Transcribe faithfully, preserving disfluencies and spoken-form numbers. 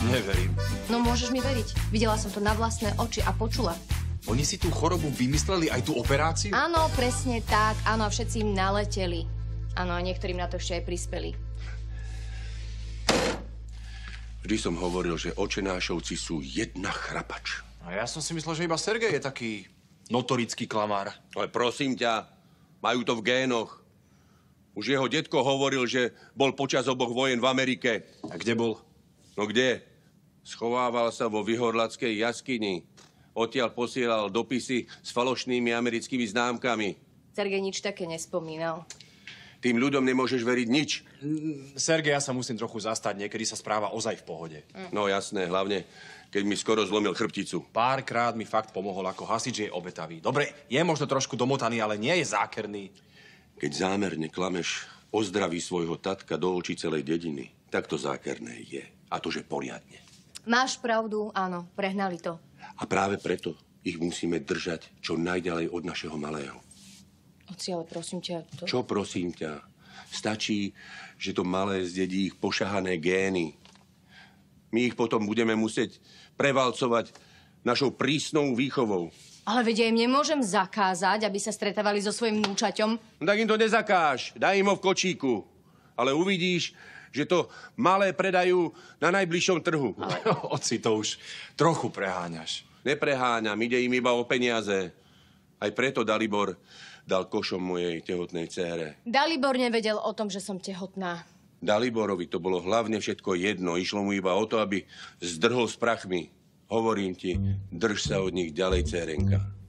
Neverím. No môžeš mi veriť. Videla som to na vlastné oči a počula. Oni si tú chorobu vymysleli, aj tú operáciu? Áno, presne tak. Áno, všetci im naleteli. Áno, a niektorým na to ešte aj prispeli. Vždy som hovoril, že očenášovci sú jedna chrapač. A ja som si myslel, že iba Sergej je taký notorický klamár. Ale prosím ťa, majú to v génoch. Už jeho detko hovoril, že bol počas oboch vojen v Amerike. A kde bol? No kde? Schovával sa vo vyhorlackej jaskyni. Odtiaľ posielal dopisy s falošnými americkými známkami. Sergej nič také nespomínal. Tým ľuďom nemôžeš veriť nič. Sergej, ja sa musím trochu zastať. Niekedy sa správa ozaj v pohode. Mm. No jasné, hlavne, keď mi skoro zlomil chrbticu. Párkrát mi fakt pomohol ako hasič, je obetavý. Dobre, je možno trošku domotaný, ale nie je zákerný. Keď zámerne klameš o zdraví svojho tatka do očí celej dediny, tak to zákerné je. A to, že poriadne. Máš pravdu, áno, prehnali to. A práve preto ich musíme držať čo najďalej od našeho malého. Oci, ale prosím ťa... To... Čo prosím ťa? Stačí, že to malé zdedí ich pošahané gény. My ich potom budeme musieť prevalcovať našou prísnou výchovou. Ale veď ja im nemôžem zakázať, aby sa stretávali so svojím vnúčaťom. Tak im to nezakáž. Daj im ho v kočíku. Ale uvidíš, že to malé predajú na najbližšom trhu. Ale oci, to už trochu preháňaš. Nepreháňam, ide im iba o peniaze. Aj preto Dalibor dal košom mojej tehotnej dcére. Dalibor nevedel o tom, že som tehotná. Daliborovi to bolo hlavne všetko jedno. Išlo mu iba o to, aby zdrhol s prachmi. Hovorím ti, drž sa od nich ďalej, dcérenka.